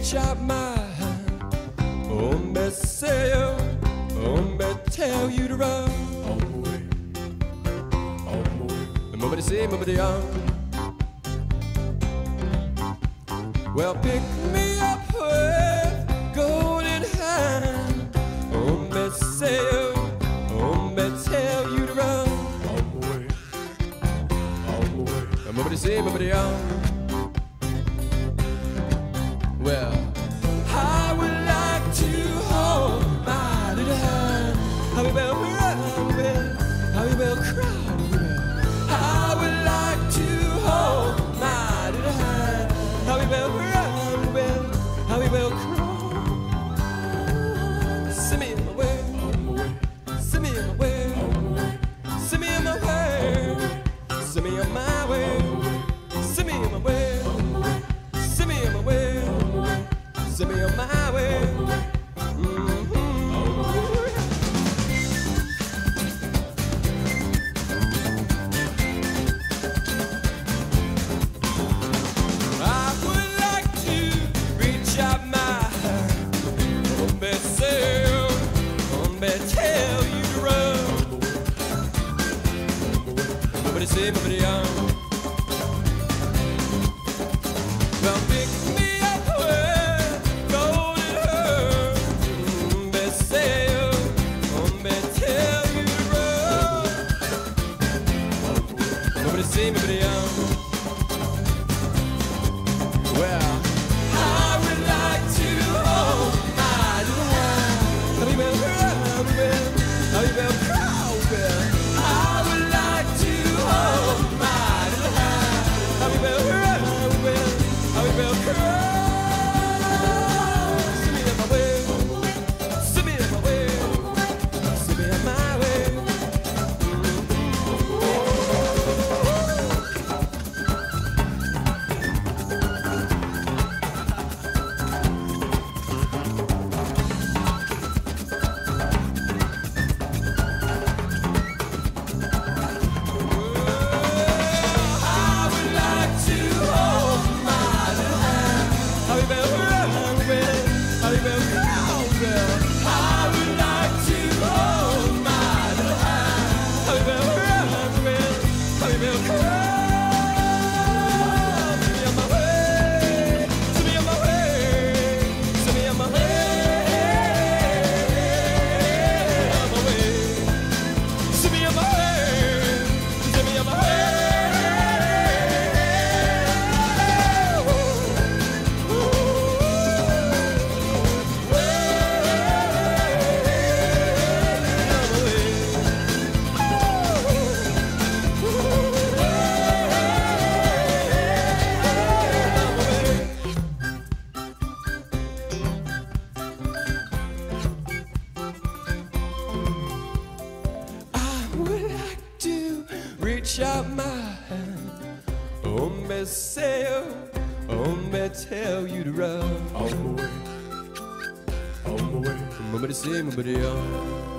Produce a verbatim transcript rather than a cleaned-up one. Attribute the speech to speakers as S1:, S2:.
S1: reach out my hand. Oh, me say, oh, oh, me tell you to run.
S2: On my way, on my way.
S1: Nobody say, nobody on. Well, pick me up with golden hand. Oh, me say, oh, oh, me tell you to run.
S2: On my way, on my way.
S1: Nobody say, nobody on. Well, I would like to hold my little hand. How we will run, how we will cry. I would like to hold my little hand. How we will run, how we will cry. Send me in my way, send me in my way, send me in my way, send me on my way, send me in my way, send me in my way. Send me on my way. Mm-hmm. I would like to reach out my hand. Oh, me say, oh, me tell you to run. Nobody say, nobody on. Well, pick me up with golden hair. Me say, oh, me tell you to run. Nobody say, nobody on. Well, I would like to hold my little hand. How you will run, how you will cry, I would like to hold my little hand. How you will run, how you will cry. Send me on my way, send me on my way, send me on my way. Reach out my hand. Oh, me say, oh, oh, me tell you to run.
S2: On my way, on my way.
S1: Nobody say, nobody on.